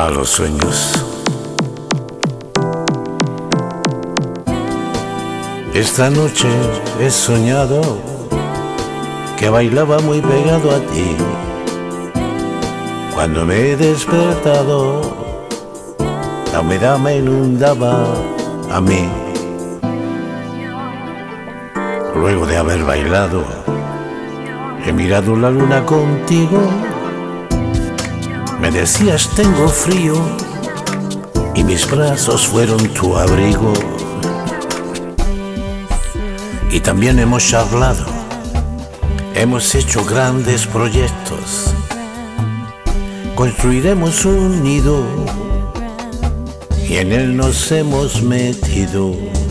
a los sueños. Esta noche he soñado que bailaba muy pegado a ti. Cuando me he despertado, la humedad me inundaba a mí. Luego de haber bailado, he mirado la luna contigo. Me decías tengo frío y mis brazos fueron tu abrigo. Y también hemos charlado, hemos hecho grandes proyectos. Construiremos un nido y en él nos hemos metido.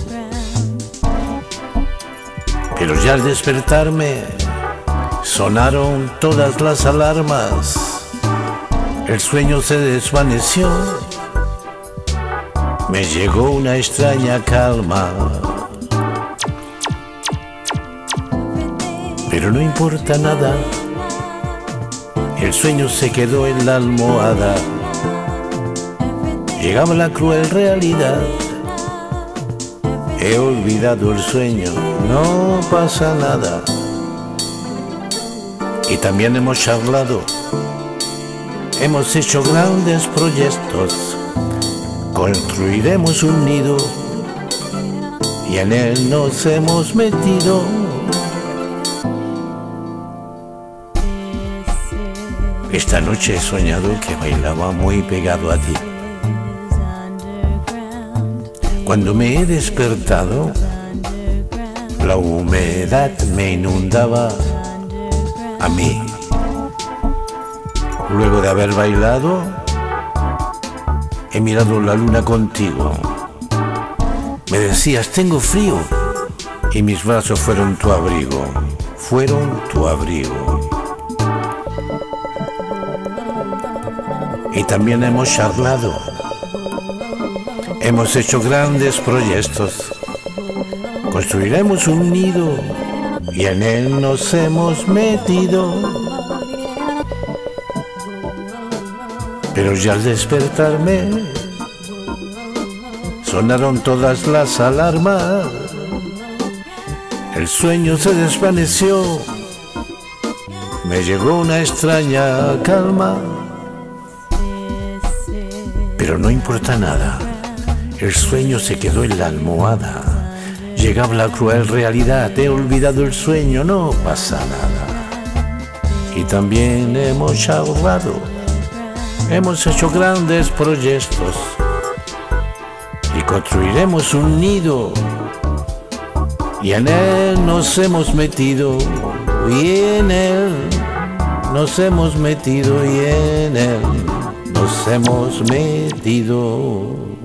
Pero ya al despertarme sonaron todas las alarmas. El sueño se desvaneció, me llegó una extraña calma. Pero no importa nada, el sueño se quedó en la almohada. Llegaba la cruel realidad, he olvidado el sueño, no pasa nada. Y también hemos charlado, hemos hecho grandes proyectos. Construiremos un nido y en él nos hemos metido. Esta noche he soñado que bailaba muy pegado a ti. Cuando me he despertado, la humedad me inundaba a mí. Luego de haber bailado, he mirado la luna contigo. Me decías tengo frío y mis brazos fueron tu abrigo. Fueron tu abrigo. Y también hemos charlado, hemos hecho grandes proyectos. Construiremos un nido y en él nos hemos metido. Pero ya al despertarme sonaron todas las alarmas. El sueño se desvaneció, me llegó una extraña calma. Pero no importa nada, el sueño se quedó en la almohada. Llegaba la cruel realidad, he olvidado el sueño, no pasa nada. Y también hemos charlado, hemos hecho grandes proyectos. Y construiremos un nido y en él nos hemos metido. Y en él nos hemos metido y en él nos hemos metido.